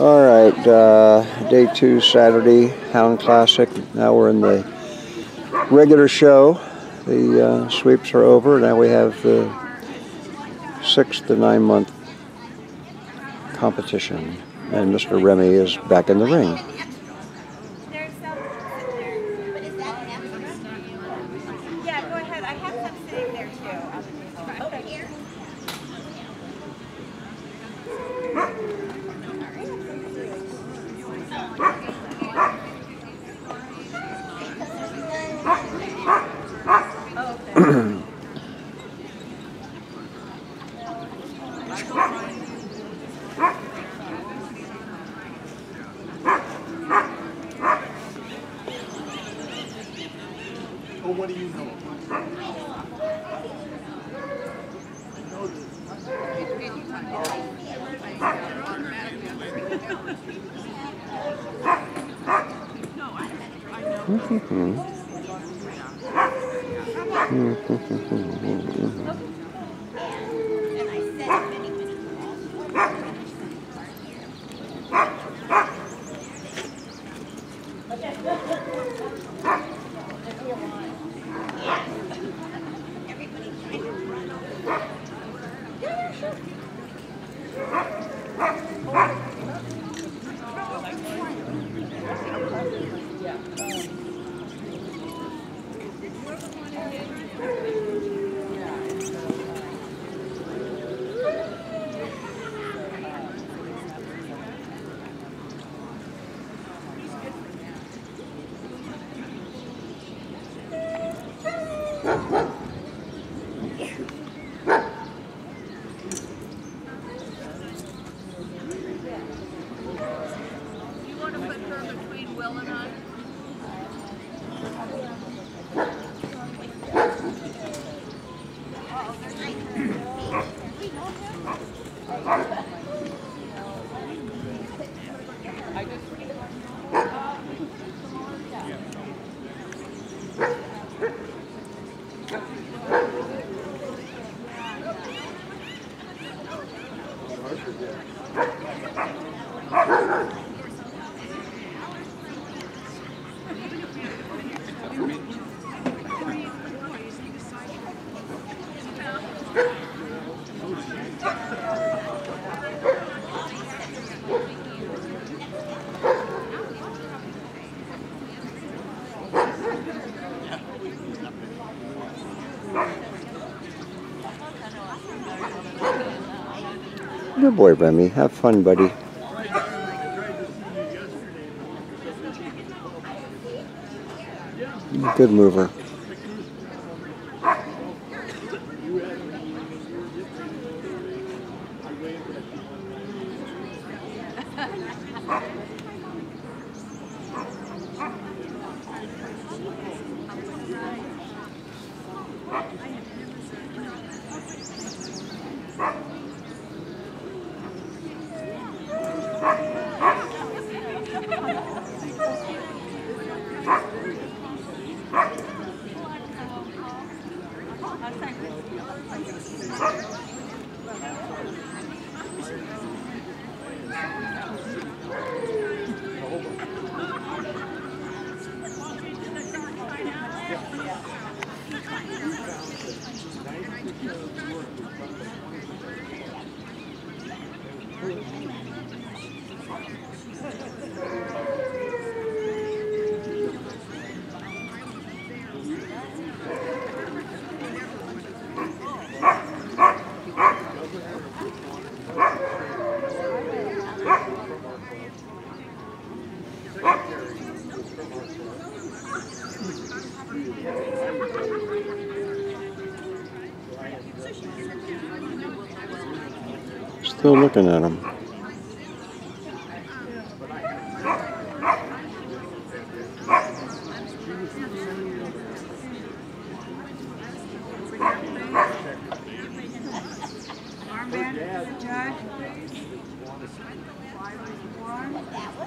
All right, day 2, Saturday, Hound Classic. Now we're in the regular show. The sweeps are over. Now we have the 6 to 9 month competition. And Mr. Remy is back in the ring. Yeah, go ahead. I have some sitting there too. Okay. Well, what do you know? Good boy, Remy. Have fun, buddy. Good mover. Still looking at him. Armband, Judge, please. 5-1.